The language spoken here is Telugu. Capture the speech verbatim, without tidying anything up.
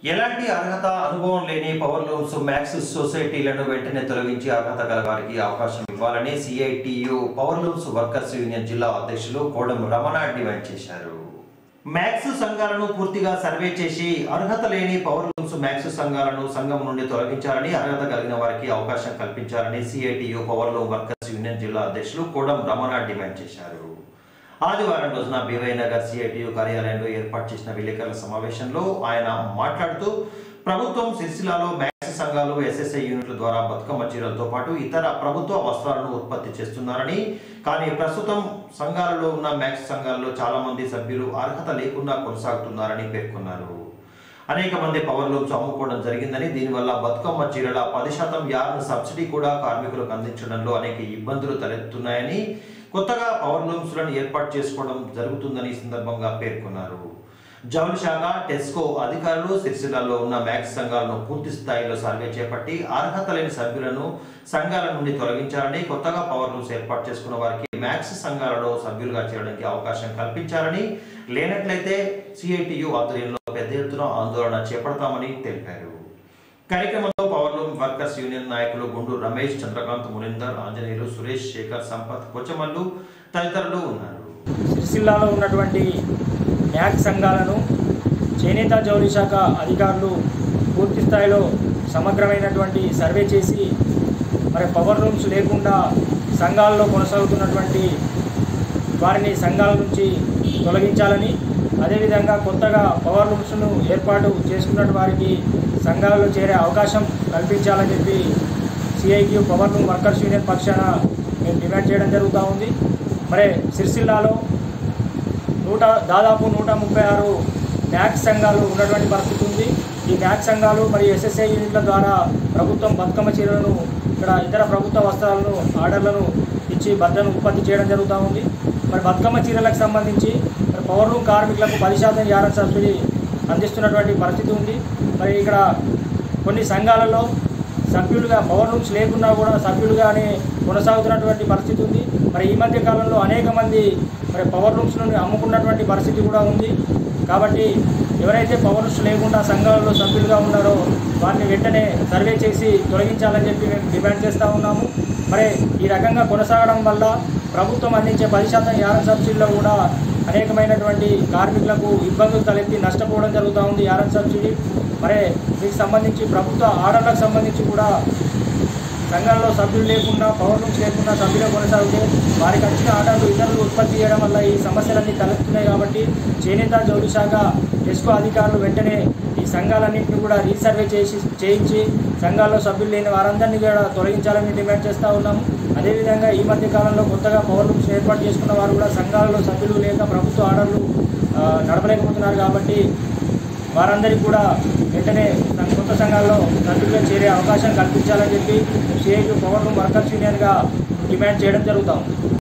ఎలాంటి అర్హత అనుభవం లేని పవర్ లూమ్స్ మ్యాక్స్ సొసైటీలను వెంటనే తొలగించి అర్హత గల వారికి అవకాశం ఇవ్వాలని CITU power looms workers union జిల్లా అధ్యక్షులు కోడం రమణ డిమాండ్ చేశారు. మ్యాక్స్ సంఘాలను పూర్తిగా సర్వే చేసి అర్హత లేని పవర్ లూమ్స్ మ్యాక్స్ సంఘాలను సంఘం నుండి తొలగించాలని, అర్హత కలిగిన వారికి అవకాశం కల్పించాలని CITU power loom workers union జిల్లా అధ్యక్షులు కోడం రమణ డిమాండ్ చేశారు. ఆదివారం రోజున బీవై నగర్ సిఐటియు కార్యాలయంలో ఏర్పాటు చేసిన విలేకరుల సమావేశంలో ఆయన మాట్లాడుతూ, ప్రభుత్వం సిరిసిల్లలో మ్యాక్స్ సంఘాలు ఎస్ఎస్ఐ యూనిట్ల ద్వారా బతుకమ్మ చీరలతో పాటు ఇతర ప్రభుత్వ వస్త్రాలను ఉత్పత్తి చేస్తున్నారని, కానీ ప్రస్తుతం సంఘాలలో ఉన్న మ్యాక్స్ సంఘాలలో చాలా మంది సభ్యులు అర్హత లేకుండా కొనసాగుతున్నారని పేర్కొన్నారు. అనేక మంది పవర్ లూమ్స్ అమ్ముకోవడం జరిగిందని, దీనివల్ల బతుకమ్మ చీరల పది శాతం యార్న్ సబ్సిడీ కూడా కార్మికులకు అందించడంలో అనేక ఇబ్బందులు తలెత్తున్నాయని, కొత్తగా పవర్ లూమ్స్లను ఏర్పాటు చేసుకోవడం జరుగుతుందని ఈ సందర్భంగా పేర్కొన్నారు. జౌళి శాఖ, టెస్కో అధికారులు సిరిసిల్లలో ఉన్న మ్యాక్స్ సంఘాలను పూర్తి స్థాయిలో సర్వే చేపట్టి అర్హత లేని సభ్యులను సంఘాల నుండి తొలగించాలని, కొత్తగా పవర్ లూమ్స్ ఏర్పాటు చేసుకున్న వారికి మ్యాక్స్ సంఘాలలో సభ్యులుగా చేరడానికి అవకాశం కల్పించాలని, లేనట్లయితే సిఐటియు ఆధ్వర్యంలో పెద్ద ఎత్తున ఆందోళన చేపడతామని తెలిపారు. కార్యక్రమంలో పవర్ లూమ్ వర్కర్స్ యూనియన్ నాయకులు గుండు రమేష్, చంద్రకాంత్, మునిందర్, ఆంజనేయులు, సురేష్, శేఖర్, సంపత్, కొచ్చమల్లు తదితరులు ఉన్నారు. సిరిసిల్లాలో ఉన్నటువంటి మ్యాక్స్ సంఘాలను చేనేత జౌళి శాఖ అధికారులు పూర్తి స్థాయిలో సమగ్రమైనటువంటి సర్వే చేసి మరి పవర్ లూమ్స్ లేకుండా సంఘాలలో కొనసాగుతున్నటువంటి వారిని సంఘాల నుంచి తొలగించాలని, అదేవిధంగా కొత్తగా పవర్ లూమ్స్ను ఏర్పాటు చేసుకున్న వారికి సంఘాలలో చేరే అవకాశం కల్పించాలని చెప్పి CITU power loom workers union పక్షాన మేము డిమాండ్ చేయడం జరుగుతూ ఉంది. మరి సిరిసిల్లాలో నూట దాదాపు నూట ముప్పై ఆరు మ్యాక్స్ సంఘాలు ఉన్నటువంటి పరిస్థితి ఉంది. ఈ మ్యాక్స్ సంఘాలు మరియు ఎస్ఎస్ఐ యూనిట్ల ద్వారా ప్రభుత్వం బతుకమ్మ చీరలను, ఇక్కడ ఇతర ప్రభుత్వ వస్త్రాలను ఆర్డర్లను ఇచ్చి బద్దలను ఉత్పత్తి చేయడం జరుగుతూ ఉంది. మరి బతుకమ్మ చీరలకు సంబంధించి మరి పవర్ లూమ్ కార్మికులకు పది శాతం యార్న్ సబ్సిడీ అందిస్తున్నటువంటి పరిస్థితి ఉంది. మరి ఇక్కడ కొన్ని సంఘాలలో సభ్యులుగా పవర్ లూమ్స్ లేకున్నా కూడా సభ్యులుగానే కొనసాగుతున్నటువంటి పరిస్థితి ఉంది. మరి ఈ మధ్య కాలంలో అనేక మంది మరి పవర్ లూమ్స్ నుండి అమ్ముకున్నటువంటి పరిస్థితి కూడా ఉంది. కాబట్టి ఎవరైతే పవర్ లూమ్స్ లేకుండా సంఘాలలో సభ్యులుగా ఉన్నారో వారిని వెంటనే సర్వే చేసి తొలగించాలని చెప్పి మేము డిమాండ్ చేస్తూ ఉన్నాము. మరి ఈ రకంగా కొనసాగడం వల్ల ప్రభుత్వం అందించే పది శాతం యార్న్ సబ్సిడీలో కూడా అనేకమైనటువంటి కార్మికులకు ఇబ్బందులు తలెత్తి నష్టపోవడం జరుగుతూ ఉంది యార్న్ సబ్సిడీ. మరి దీనికి సంబంధించి ప్రభుత్వ ఆర్డర్లకు సంబంధించి కూడా సంఘాలలో సభ్యులు లేకుండా పవర్ లూమ్స్ లేకుండా సభ్యులు కొనసాగితే వారికి వచ్చిన ఆర్డర్లు ఇతరులు ఉత్పత్తి చేయడం వల్ల ఈ సమస్యలన్నీ తలెత్తున్నాయి. కాబట్టి చేనేత జౌళి శాఖ, టెస్కో అధికారులు వెంటనే ఈ సంఘాలన్నింటినీ కూడా రీసర్వే చేసి చేయించి సంఘాల్లో సభ్యులు లేని వారందరినీ కూడా తొలగించాలని డిమాండ్ చేస్తూ ఉన్నాము. అదేవిధంగా ఈ మధ్య కాలంలో కొత్తగా పవర్ లూమ్స్ ఏర్పాటు చేసుకున్న వారు కూడా సంఘాలలో సభ్యులు లేక ప్రభుత్వ ఆర్డర్లు నడపలేకపోతున్నారు. కాబట్టి వారందరికీ కూడా వెంటనే కొత్త సంఘాల్లో సభ్యులుగా చేరే అవకాశం కల్పించాలని చెప్పి సిఐటియు పవర్ లూమ్ వర్కర్స్ యూనియన్గా డిమాండ్ చేయడం జరుగుతూ ఉంది.